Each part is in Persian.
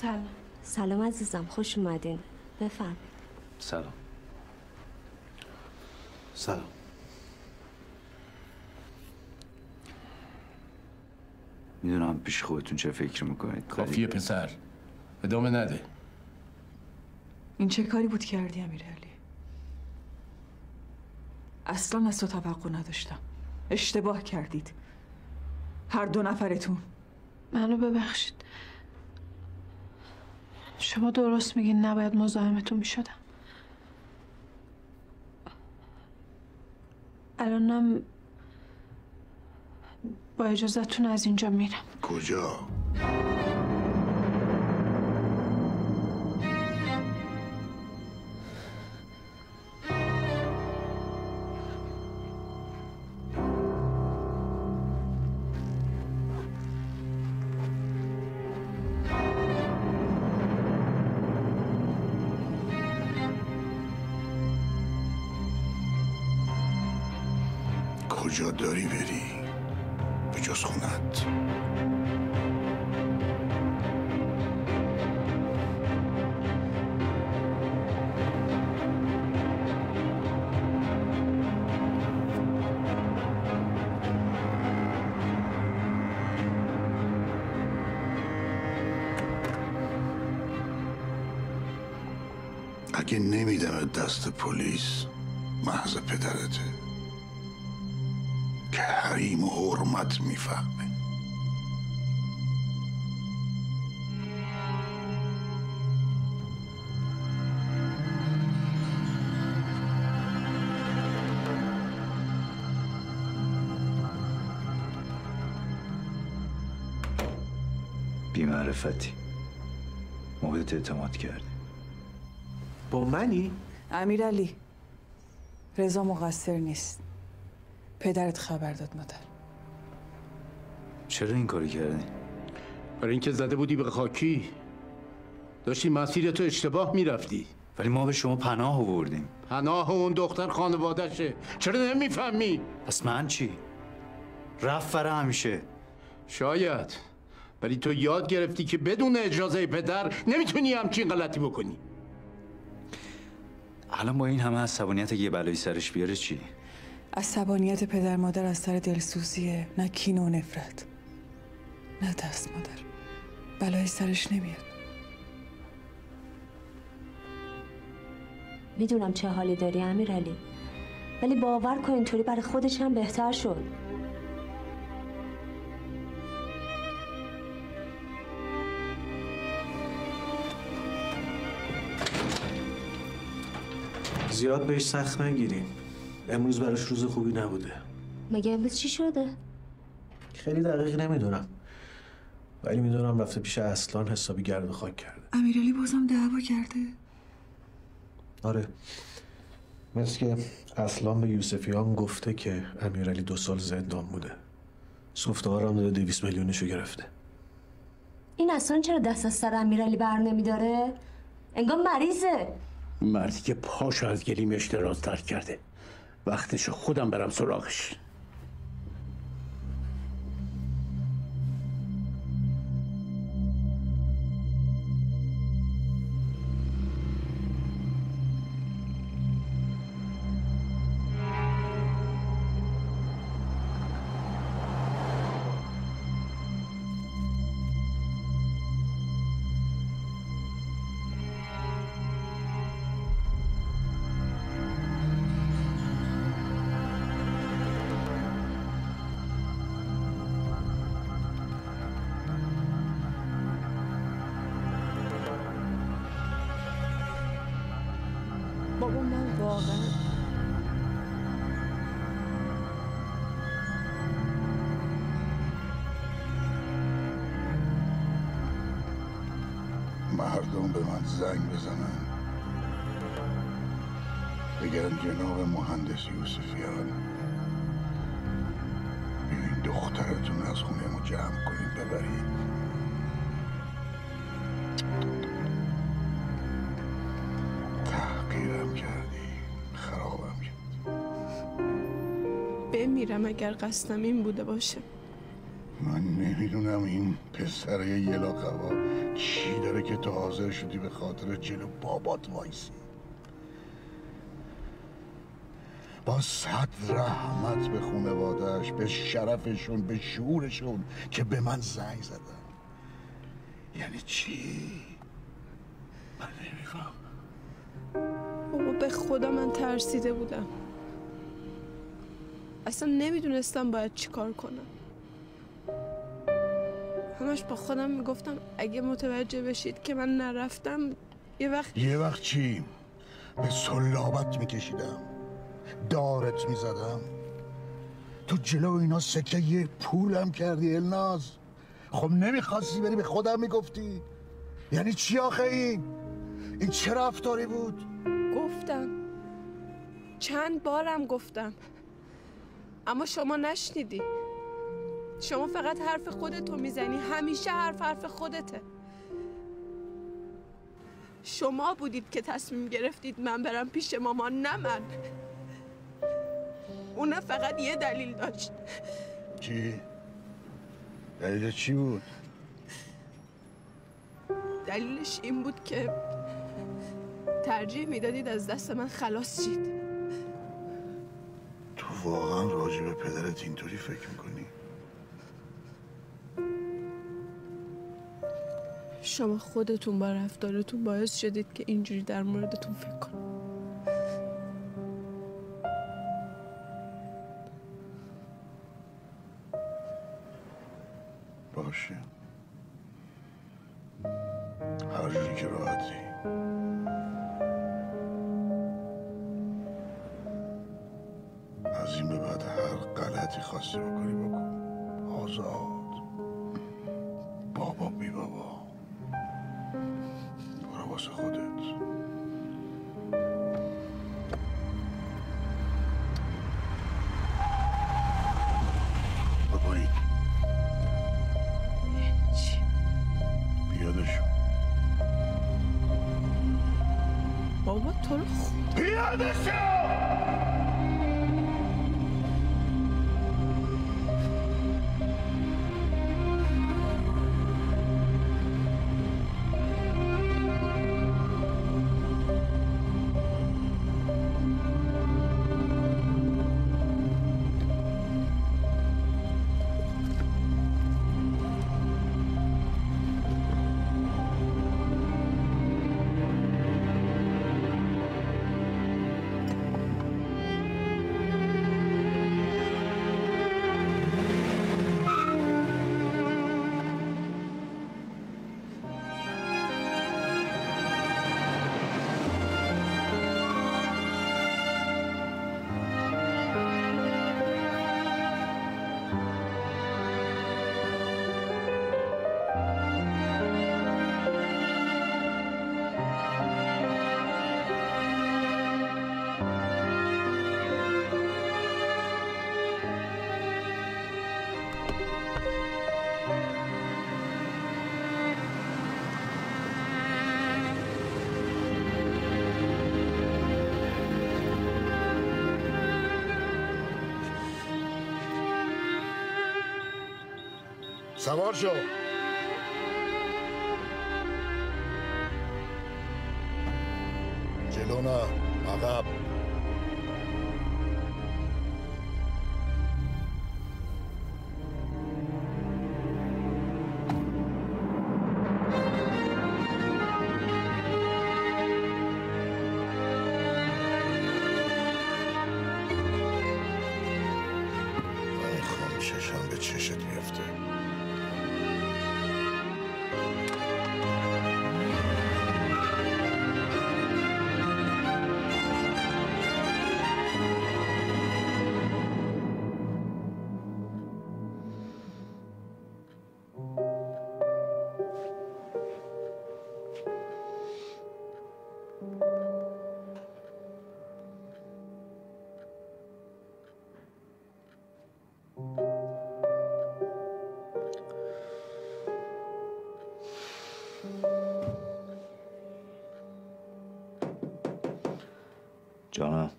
سلام. سلام عزیزم، خوش اومدین. بفرم. سلام. سلام. میدونم پیش خودتون چه فکر میکنید. کافیه پسر، ادامه نده. این چه کاری بود کردی امیرعلی؟ اصلا از تو توقع نداشتم. اشتباه کردید هر دو نفرتون. منو ببخشید. شما درست میگین، نباید مزاحمتون میشدم. الانم با اجازهتون از اینجا میرم. کجا؟ کجا داری بری؟ به جز خونت. اگه نمیدم دست پلیس، محض پدرته که حریم و حرمت میفهمه. بی‌معرفتی. ما بهت اعتماد کردیم. با منی؟ امیرعلی، رضا مقصر نیست. پدرت خبر داد مادر. چرا این کاری کردی؟ برای اینکه زده بودی به خاکی. داشتی مسیر تو اشتباه میرفتی. ولی ما به شما پناه آوردیم. پناه اون دختر خانواده‌شه. چرا نمیفهمی؟ پس من چی؟ رفت برای همیشه. شاید، ولی تو یاد گرفتی که بدون اجازه پدر نمیتونی همچین غلطی بکنی. الان با این همه عصبانیت یه بلایی سرش بیاره چی؟ عصبانیت پدر مادر از سر دلسوزیه، نه کین و نفرت. نه دست مادر، بلایی سرش نمیاد. میدونم چه حالی داری امیرعلی، ولی باور کن اینطوری برای خودش هم بهتر شد. زیاد بهش سخت نگیریم. امروز براش روز خوبی نبوده. مگه امروز چی شده؟ خیلی دقیق نمیدونم، ولی میدونم رفته پیش اصلان حسابی گرد و خاک کرده. امیرعلی بازم دعوا کرده؟ آره، مثل که اصلان به یوسفیان گفته که امیرعلی 2 سال زندان بوده. سوفته‌ها هم داده 200 میلیونشو گرفته. این اصلا چرا دست از سر امیرعلی بر نمیداره؟ انگار مریضه. مردی که پاشو از گلیمش درازتر کرده. وقتشو خودم برم سراغش. بابا من واقعا مردم به من زنگ بزنن بگن جناب مهندس یوسفیان، بیاین دخترتون از خونه ما جمع کنین ببرید. تحقیرم کردی، خرابم کرد. بمیرم اگر قصدم این بوده باشه. من نمیدونم این پسر یلاقوا چی داره که تو حاضر شدی به خاطر جلو بابات وایسی. با صد رحمت به خانواده‌اش، به شرفشون، به شعورشون که به من زنگ زدن. یعنی چی؟ من نمیفهم. بابا به خدا من ترسیده بودم. اصلا نمیدونستم باید چی کار کنم. همش با خودم میگفتم اگه متوجه بشید که من نرفتم یه وقت چی؟ به سلابت میکشیدم، دارت میزدم. تو جلو اینا سکه یه پولم کردی الناز. خب نمیخواستی بری به خودم میگفتی؟ یعنی چی آخه این چه رفتاری بود؟ گفتم، چند بارم گفتم، اما شما نشنیدی. شما فقط حرف خودتو میزنی، همیشه حرف خودته. شما بودید که تصمیم گرفتید من برم پیش مامان، نه من. اون فقط یه دلیل داشت. چی؟ دلیل چی بود؟ دلیلش این بود که ترجیح میدادید از دست من خلاص شید. تو واقعا راجع به پدرت اینطوری فکر میکنی؟ شما خودتون با رفتارتون باعث شدید که اینجوری در موردتون فکر کنم. باشه، هر جوری که راحتی. از این به بعد هر غلطی خواستی بکنی بکن. آزاد. بابا بی بابا. برو واسه خودت. بکنی چی؟ بیادشو. بابا تو رو بیادشو! سوار شو. جلو نه، عقب. میخوام چشم به چشت بیفته. جانم.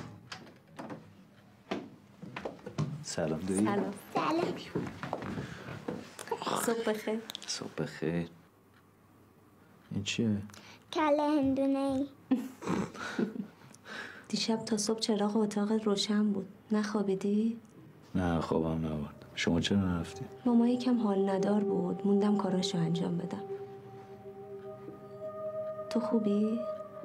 سلام دایی. سلام. صبح بخیر. صبح بخیر. این چیه؟ کله هندونه ای. دیشب تا صبح چراغ اتاقت روشن بود. نخوابیدی؟ نه خوابم نبود. شما چرا نرفتی؟ ماما یکم حال ندار بود. موندم کاراشو انجام بدم. تو خوبی؟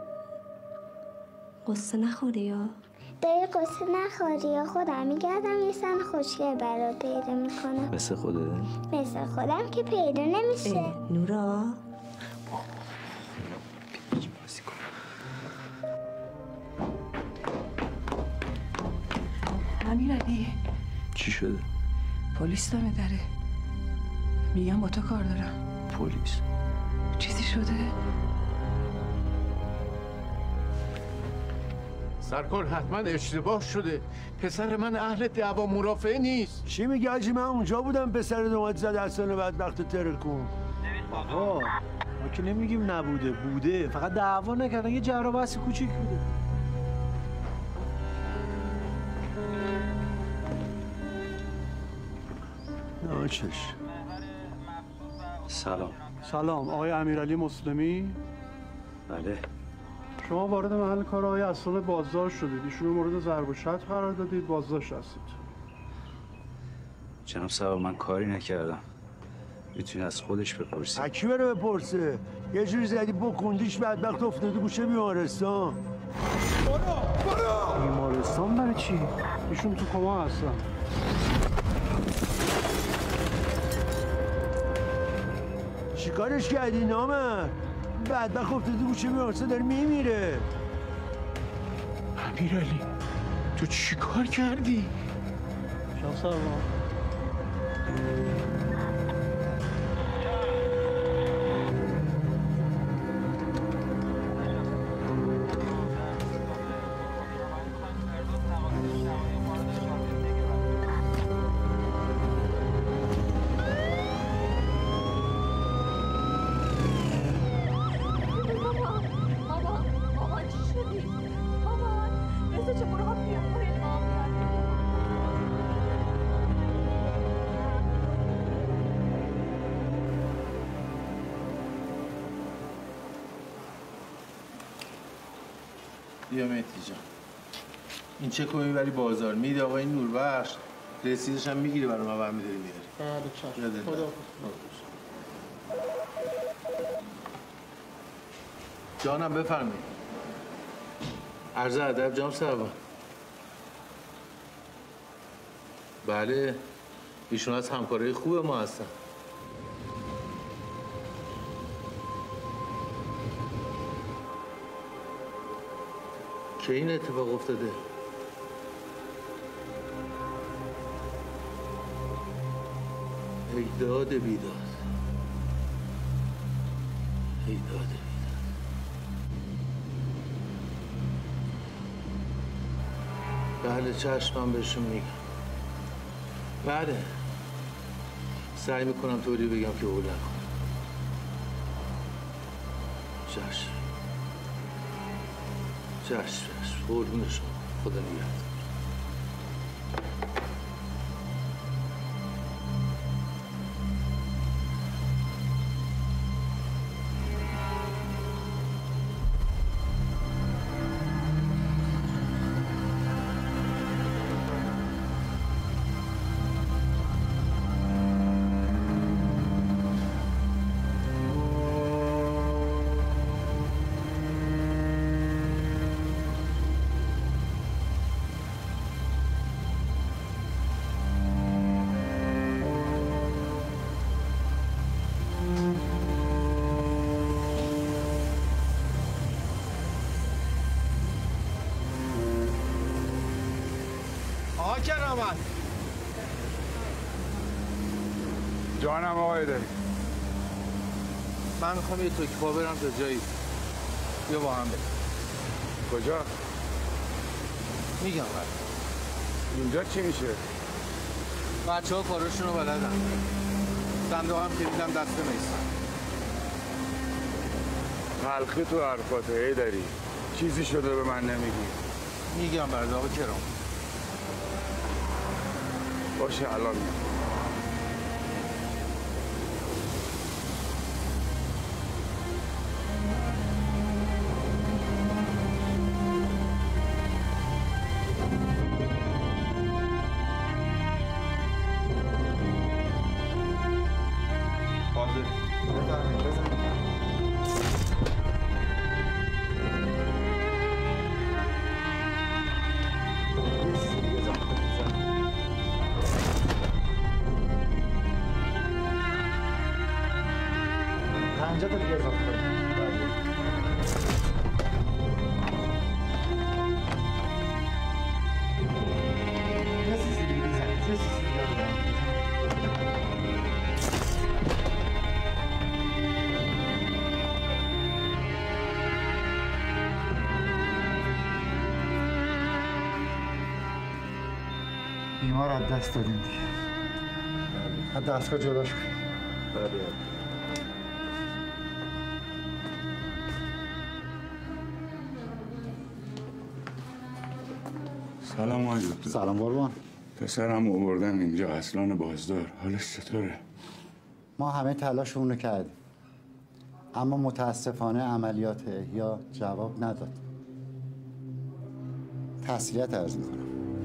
قصه نخوری یا؟ داری قصه نخوری یا خودم میگردم یه سن خوشگل برات پیدا میکنم. مثل خوده؟ مثل خودم که پیدا نمیشه. نورا؟ امیرعلی چی شده؟ پلیس دمه دره. میگم با تو کار دارم. پلیس؟ چیزی شده؟ سرکار حتما اشتباه شده. پسر من اهل دعوا مرافعه نیست. چی میگی حاجی؟ من اونجا بودم پسر دومت زد اصلا بدبخت ترکون. آقا ما که نمیگیم نبوده، بوده، فقط دعوا نکردن، یه جر و بحث کوچیک بوده. ناچش. سلام. سلام آقای امیرعلی مسلمی. بله. شما وارد محل کار آقای اصلان بازداشت شدید. ایشون رو مورد ضرب و شتم قرار دادید، بازداشت هستید. جناب صاحب من کاری نکردم. میتونی از خودش بپرسی. اکی بره بپرسه؟ یه جوری زدی بکندیش بدبخت افتاده گوشه بیمارستان. برو! بیمارستان برای چی؟ ایشون تو کما هستن. چیکارش کردی نامر؟ بدبخت افتاده گوشه بیمارستان داره میمیره. امیرعلی تو چی کار کردی؟ شانس ما. بیا مهدی جان، این چک رو میبری بازار میده آقای نوربخش، رسیدش هم میگیری برای ما برمیداری میاری. بله چشم. خدا جانم بفرمایید. عرض ادب جناب صاحب. بله ایشون از همکارای خوب ما هستن. که این اتفاق افتاده؟ ای داد بیداد، ای داد بیداد. بله چشمم بهشون میگم. بله سعی میکنم طوری بگم که اول نکنم. چشم چشم قربون شما، خدا نگهدار. کرامت جانم آقای داری. من میخوام یه توکی پا برم تا جایی. بیا با هم بریم. کجا؟ میگم برم. اینجا چی میشه؟ بچه ها کاراشون رو بلدن. صندوق هم کلیدم دست میسن. حلقی تو حرفاته ای داری. چیزی شده به من نمیگی. میگم برد آقا کرام. باشه الان بیمار از دست دادیم دیگه. از دستگاه جداش کنیم. سلام آقای دکتر. سلام قربان. پسرم آوردن اینجا اصلان بازدار. حالش چطوره؟ ما همه تلاشمون رو کردیم، اما متاسفانه عملیات احیا جواب نداد. تسلیت عرض میکنم.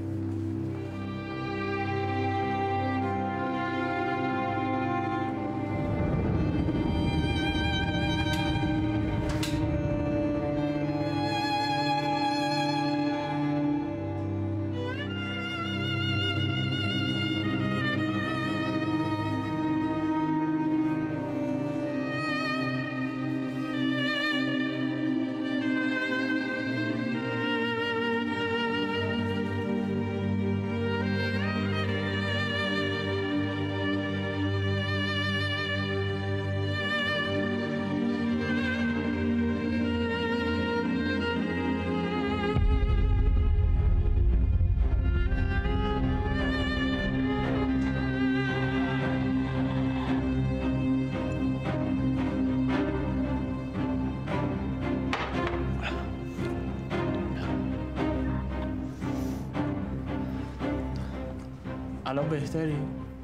الان بهتری؟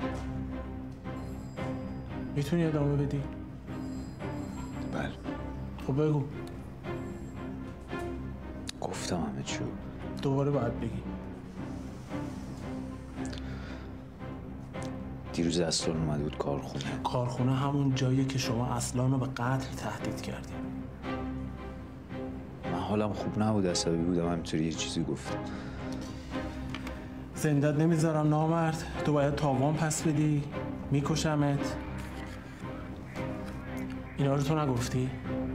میتونی ادامه بدی؟ بله. خب بگو. گفتم همه چیو. دوباره باید بگی. دیروز اصلان اومده بود کارخونه. کارخونه همون جاییه که شما اصلان رو به قتل تهدید کردی. من حالم خوب نبود، عصبی بودم، همینطوری یه چیزی گفتم. زندت نمیذارم نامرد. تو باید تاوان پس بدی. میکشمت. اینا رو تو نگفتی؟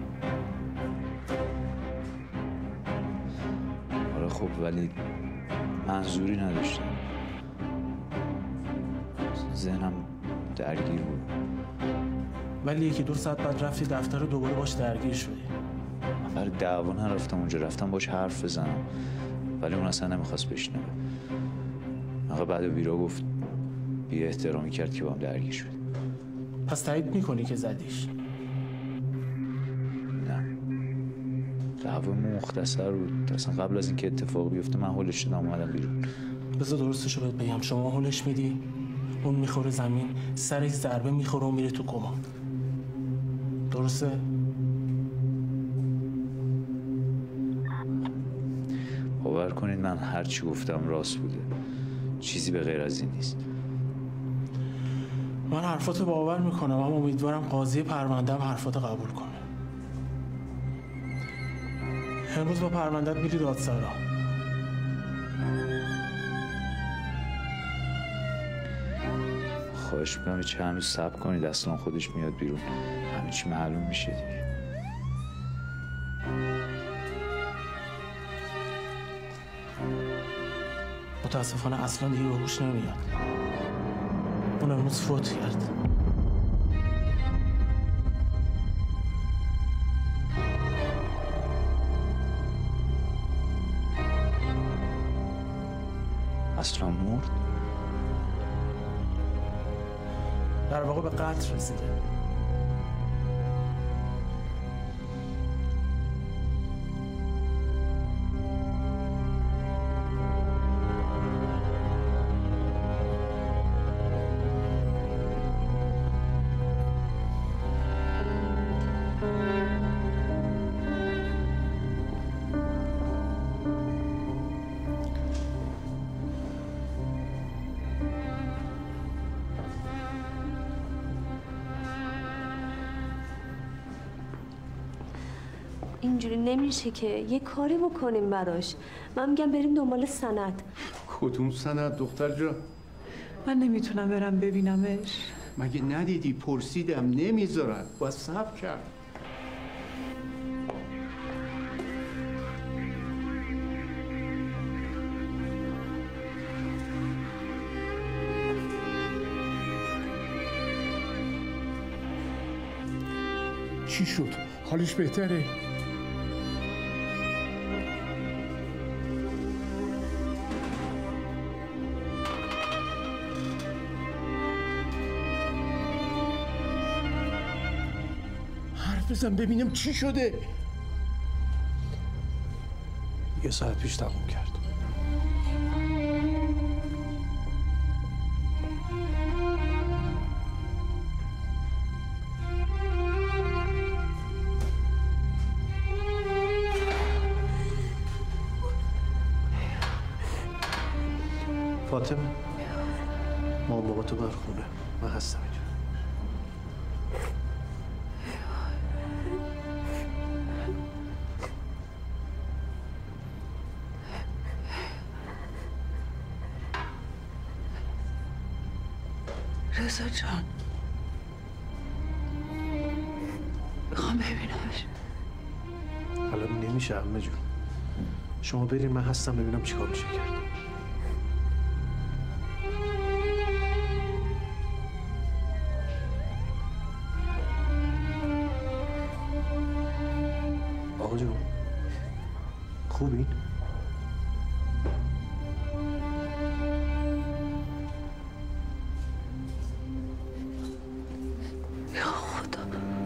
آره خب، ولی منظوری نداشتم. ذهنم درگیر بود. ولی 1-2 ساعت بعد رفتی دفتر رو دوباره باش درگیر شدی. من برای دعوا نرفتم اونجا، رفتم باش حرف بزنم، ولی اون اصلا نمیخواست بشنوه. آقا بعد بیرا گفت بی احترامی کرد که با هم درگیر شدیم. پس تایید میکنی که زدیش؟ نه، دعوا مختصر بود. اصلا قبل از اینکه اتفاق بیفته من هولش شدم اومدم بیرون. بذار درستشو بهت بگم. شما هولش میدی، اون میخوره زمین، سرش ضربه میخوره و میره تو کما. درسته؟ باور کنید من هر چی گفتم راست بوده. چیزی به غیر از این نیست. من حرفاتو باور میکنم، اما امیدوارم قاضی پرونده‌ام حرفاتو قبول کنه. امروز با پرونده‌ت میری دادسرا. خواهش میکنم چند روز صبر کنید، اصلا خودش میاد بیرون، همه چی معلوم میشه دیگه. متاسفانه اصلا دیگه به هوش نمیاد. اون امروز فوت کرد. اصلا مرد؟ در واقع به قتل رسیده. اینجوری نمیشه که. یه کاری بکنیم براش. من میگم بریم دنبال سند. کدوم سند دختر جان؟ من نمیتونم برم ببینمش. مگه ندیدی؟ پرسیدم نمیذارن. باید صبر کرد. چی شد؟ حالش بهتره؟ حرف بزن ببینم چی شده. 1 ساعت پیش تموم کرد. فاطمه مامان بابا تو بر خونه، من هستم اینجا. رضا جان میخوام ببینمش. الان نمیشه عمه جون، شما برین، من هستم ببینم چیکار میشه کرد. آقا جون خوبین؟ یا خدا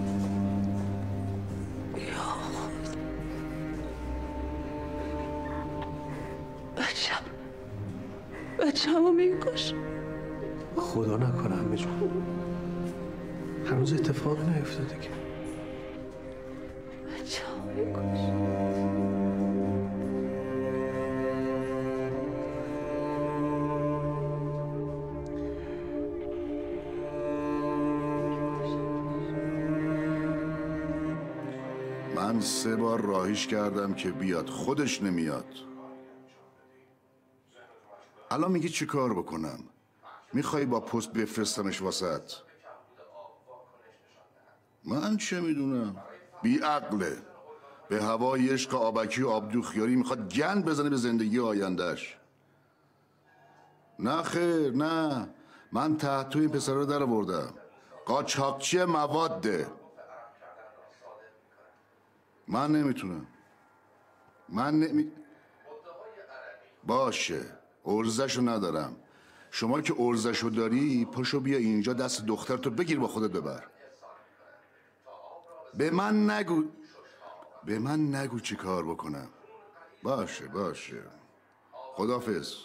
یا خدا بچه‌مو میکش. خدا نکنه عمه جون، هنوز اتفاقی نیفتاده که. بچه‌مو میکش. من 3 بار راهیش کردم که بیاد، خودش نمیاد. الان میگی چی کار بکنم؟ میخوای با پست بفرستمش واسط؟ من چه میدونم؟ بیعقله. به هوای عشق آبکی و آبدوخیاری میخواد گند بزنه به زندگی آیندهش. نه خیر، نه. من تحت این پسر رو در آوردم. قاچاقچی مواده. من نمیتونم. باشه، ارزشو ندارم. شما که ارزشو داری پاشو بیا اینجا دست دخترتو بگیر با خودت ببر. به من نگو چی کار بکنم. باشه خداحافظ.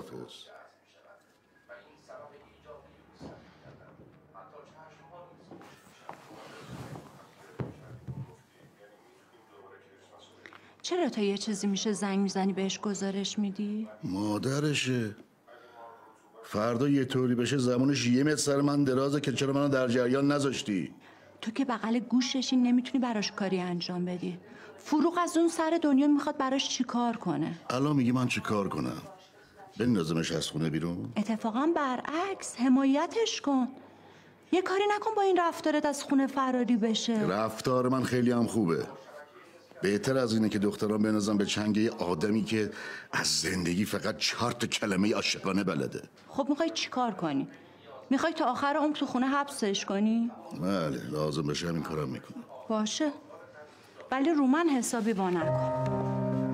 چرا تا یه چیزی میشه زنگ میزنی بهش گزارش میدی؟ مادرشه. فردا یه طوری بشه زمانش 1 متر سر من درازه که چرا منو در جریان نذاشتی؟ تو که بغل گوششی نمیتونی براش کاری انجام بدی. فروغ از اون سر دنیا میخواد براش چی کار کنه؟ الان میگی من چی کار کنم؟ بندازمش از خونه بیرون؟ اتفاقا برعکس، حمایتش کن. یه کاری نکن با این رفتارت از خونه فراری بشه. رفتار من خیلی هم خوبه. بهتر از اینه که دختران بنازم به چنگ یه آدمی که از زندگی فقط 4 تا کلمه عاشقانه بلده. خب میخوای چی کار کنی؟ میخوای تا آخر عمر تو خونه حبسش کنی؟ بله، لازم بشه همین کارم میکنم. باشه، ولی رو من حسابی با نکن.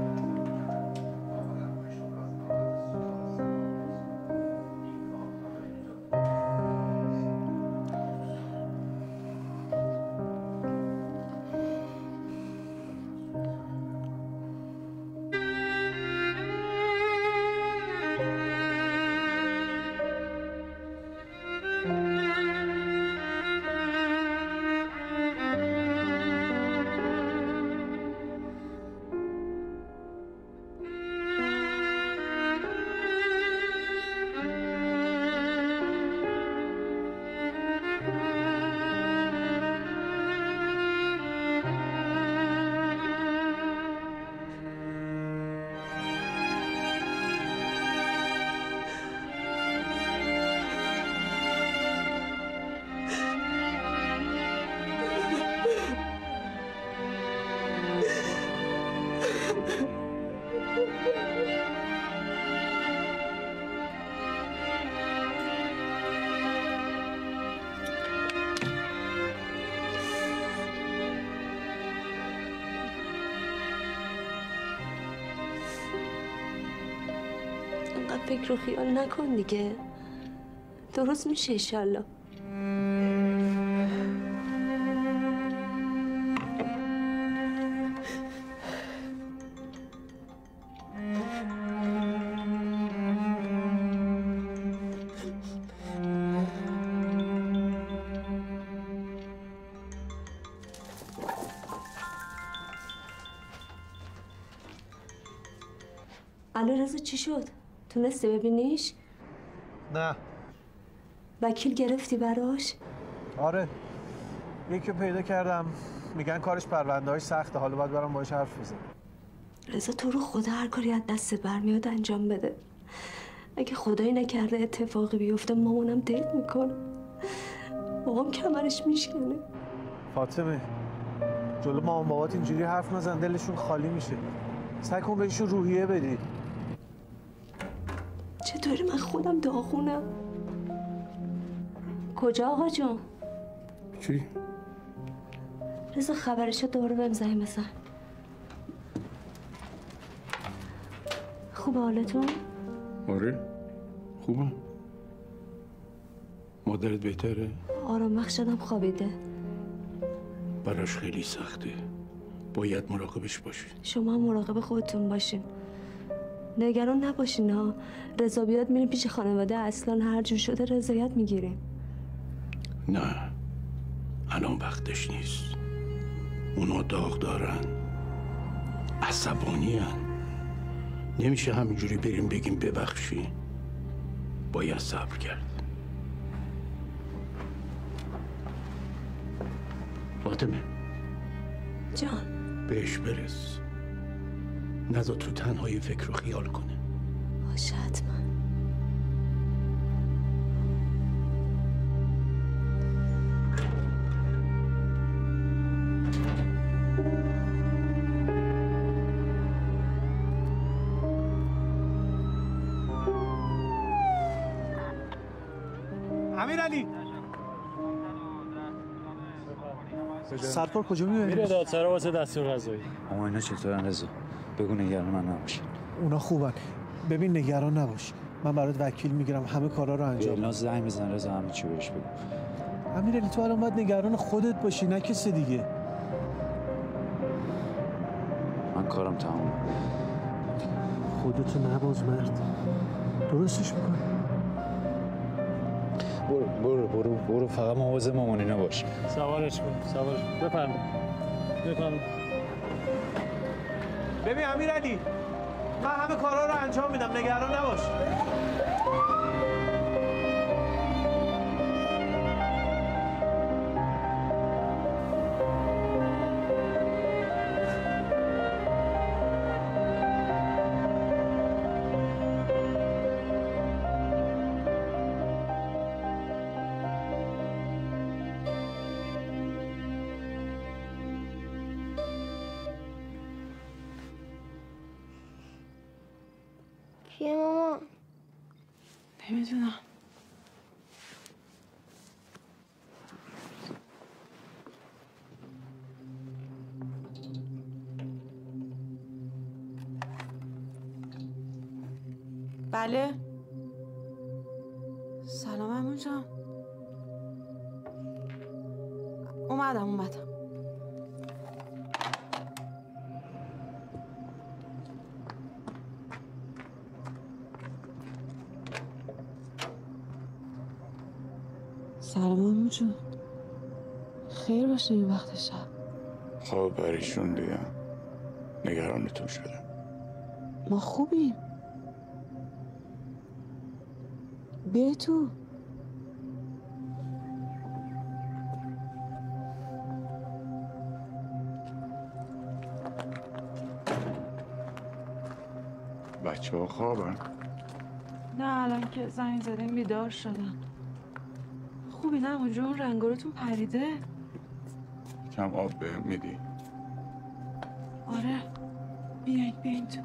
انقدر فکر و خیال نکن دیگه. درست میشه انشالله. الو رضا چی شد؟ تونستی ببینیش؟ نه. وکیل گرفتی براش؟ آره. یکی پیدا کردم. میگن کارش پرونده‌اش سخته، حالا باید برام باهاش حرف بزنم. رضا تو رو خدا هر کاری از دستت برمیاد انجام بده. اگه خدایی نکرده اتفاقی بیفته مامانم دلت میکنه. بابام کمرش میشکنه. فاطمه جلو مامان بابات اینجوری حرف نزن، دلشون خالی میشه. سعی کن بهشون روحیه بدی. چطوری من خودم داغونم؟ کجا آقا جون؟ چی؟ رضا خبرشو دوباره بهم زنگ بزن. خوبه حالتون؟ آره خوبه. مادرت بهتره؟ آرام بخش شدم خوابیده. براش خیلی سخته. باید مراقبش باشین. شما هم مراقب خودتون باشین. نگران نباشین ها. رضا بیاد میریم پیش خانواده اصلا هر جور شده رضایت میگیریم. نه الان وقتش نیست. اونا داغ دارن، عصبانی هن. نمیشه همینجوری بریم بگیم ببخشی. باید صبر کرد. فاطمه جان بهش برس. نذار تو تنهایی فکر رو خیال کنه. باشه حتما. امیرعلی سرکار کجا میبری؟ میره دادسرا واسه دستور قضایی. اما اینا چطورن رضا؟ بگو نگران من نباش. اونا خوبن. ببین نگران نباش. من برات وکیل میگیرم، همه کارا رو انجام میدم. الان زنگ بزن رضا، همه چی بهش بگو. امیرعلی تو الان باید نگران خودت باشی نه کسی دیگه. من کارم تمومه. خودتو نباز مرد. درستش میکنی. برو فقط مواظب مامانینا باش. سوارش کن بفرمایید. ببین امیرعلی من همه کارا رو انجام میدم، نگران نباش. کیه ماما؟ نمیدونم. بله. سلام عمو جان. اومدم. سلام عمو جون. خیر باشه این وقت شب. خواب پریشون دیدم. نگرانتون شدم. ما خوبیم. بیای تو. بچه ها خوابن؟ نه الان که زنگ زدیم بیدار شدن. خوبی نه اونجا اون رنگارتون پریده؟ کم آب بهم میدی؟ آره بیاین تو.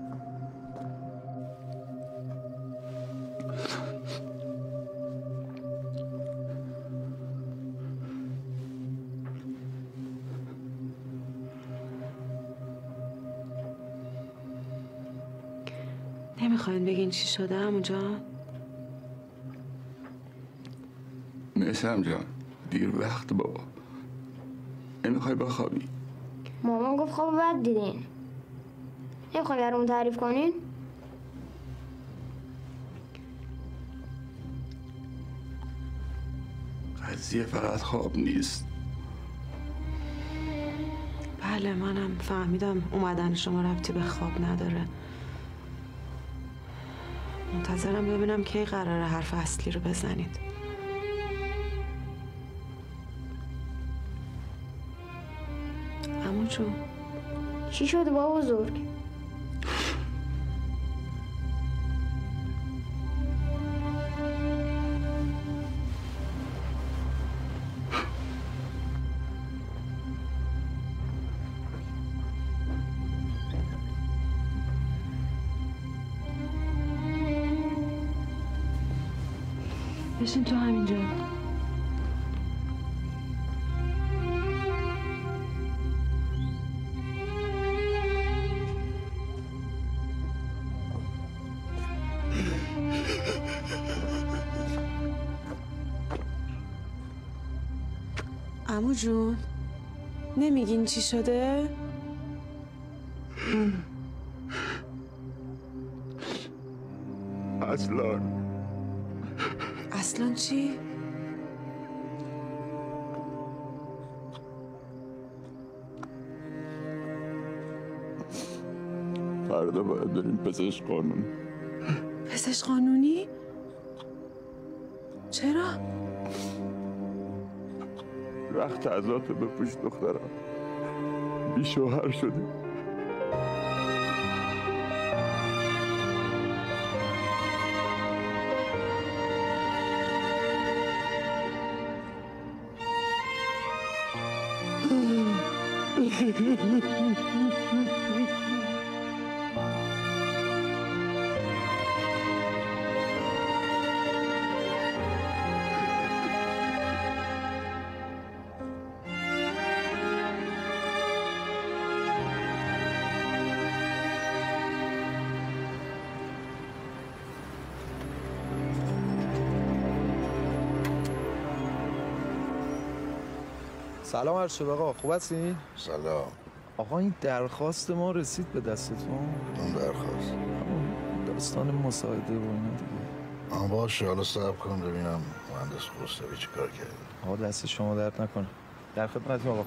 نمیخواین بگین چی شده عمو جان؟ میسم جان دیر وقت بابا. نمیخوای بخوابی؟ مامان گفت خواب بد دیدین. نمیخوای برامون تعریف کنین؟ قضیه فقط خواب نیست. بله منم فهمیدم اومدن شما ربطی به خواب نداره. منتظرم ببینم کی قراره حرف اصلی رو بزنید. عمو جون چی شده بابا بزرگ؟ بشین تو همینجا. عمو جون نمیگین چی شده؟ اصلا چی؟ فردا باید بریم پزشک قانونی. پزشک قانونی؟ چرا؟ وقت عذاب بپوش دخترم. بی شوهر شده. سلام ارشد آقا، خوب هستی؟ سلام. آقا این درخواست ما رسید به دستتون؟ اون درخواست؟ داستان مساعده و اینا دیگه. باشه، حالا صبر کن ببینم مهندس خسروی چی کار کرده. آقا دست شما درد نکنه. در خدمتیم آقا.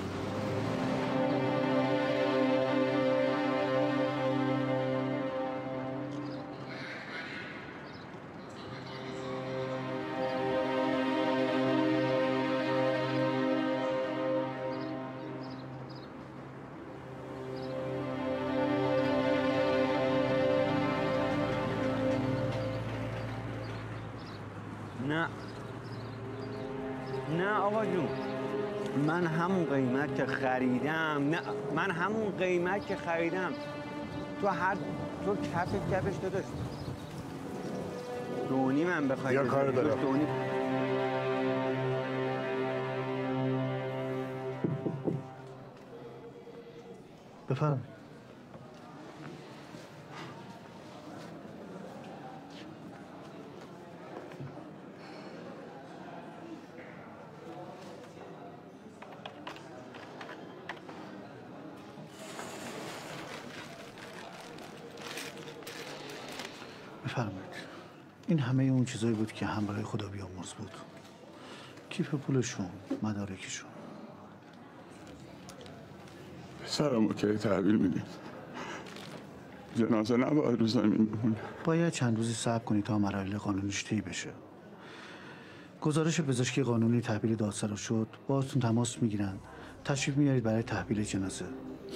نه آقا جون، من همون قیمت که خریدم، نه من همون قیمت که خریدم تو کفش داداش دونی من بخوایی یا کار دارم. بفرم. بفرمایید. این همه اون چیزایی بود که همراه خدا بیامرز بود. کیف پولشون، مدارکشون. پسرمو که تحویل میدیم. جنازه نباید رو زمین بمونه. باید چند روزی صبر کنید تا مراحل قانونیش طی بشه. گزارش پزشکی قانونی تحویل دادسرا شد، باهاتون تماس میگیرن. تشریف میارید برای تحویل جنازه.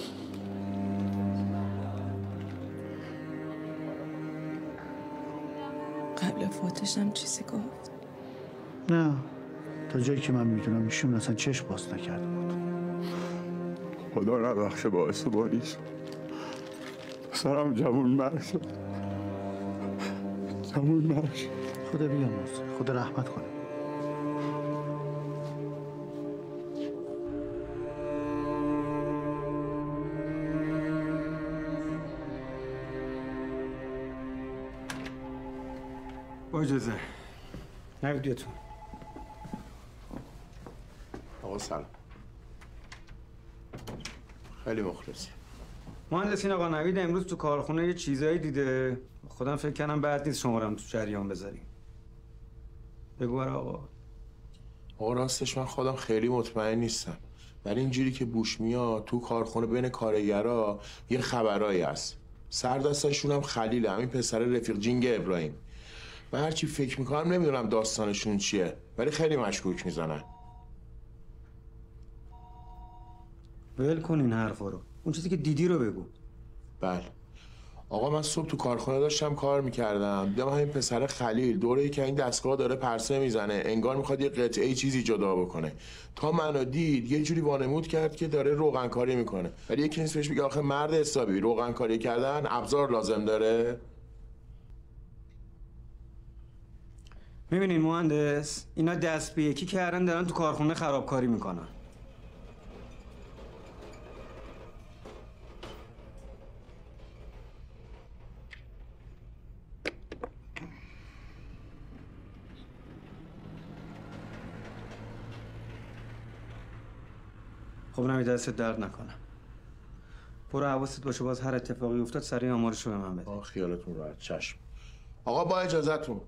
قبل فوتش هم چیزی گفت؟ نه، تا جایی که من میدونم ایشون اصلا چشم باز نکرده بود. خدا نبخشه باعث باریش. پسرم جوون مرگ شد. جوون مرگ شد. خدا بیامرز، خدا رحمت کنه. با اجازه. نویدیتون. آقا سلام. خیلی مخلصی. مهندسین آقا نوید امروز تو کارخونه یه چیزایی دیده. خودم فکر کردم بعد نیست شما رو هم تو جریان بذاریم. بگو آقا. آقا راستش من خودم خیلی مطمئن نیستم. ولی اینجوری که بوش میاد تو کارخونه بین کارگرا یه خبرایی هست. سردستشون هم خلیله، همین پسر رفیق جینگ ابراهیم. من هرچی فکر میکنم نمیدونم داستانشون چیه، ولی خیلی مشکوک میزنن. ول کن این حرفا رو. اون چیزی که دیدی رو بگو. بله آقا، من صبح تو کارخونه داشتم کار میکردم، دیدم همین پسر خلیل دوره که این دستگاه داره پرسه میزنه، انگار میخواد یه قطعه چیزی جدا بکنه. تا منو دید یه جوری وانمود کرد که داره روغن کاری میکنه، ولی یکی نیست بهش بگه آخه مرد حسابی روغن کاری کردن ابزار لازم داره. میبینین مهندس، اینا دست به یکی کردن دارن تو کارخونه خرابکاری میکنن. خب نمی دستت درد نکنم. برو حواست باشه باز هر اتفاقی افتاد سریع آمارش رو به من بده. خیالتون راحت. چشم آقا، با اجازهتون.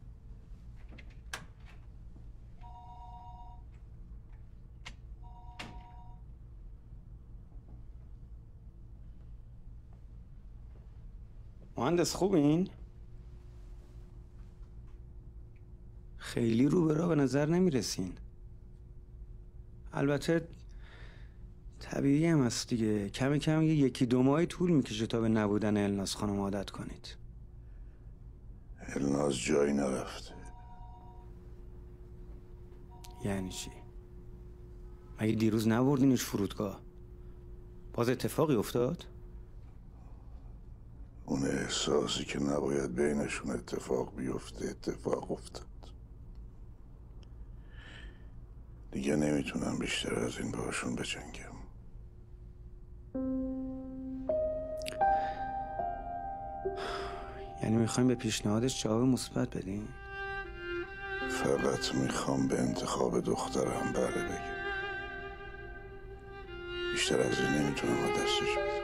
مهندس خوبین؟ خیلی رو به راه به نظر نمیرسین. البته طبیعی هم هست دیگه، کم کم یکی دو ماهی طول میکشه تا به نبودن الناز خانم عادت کنید. الناز جایی نرفته. یعنی چی؟ مگه دیروز نبردینش فرودگاه؟ باز اتفاقی افتاد؟ اون احساسی که نباید بینشون اتفاق بیفته اتفاق افتاد. دیگه نمیتونم بیشتر از این باهاشون بجنگم. یعنی میخوایم به پیشنهادش جواب مثبت بدین؟ فقط میخوام به انتخاب دخترم بله بگم. بیشتر از این نمیتونم با دستش بدم.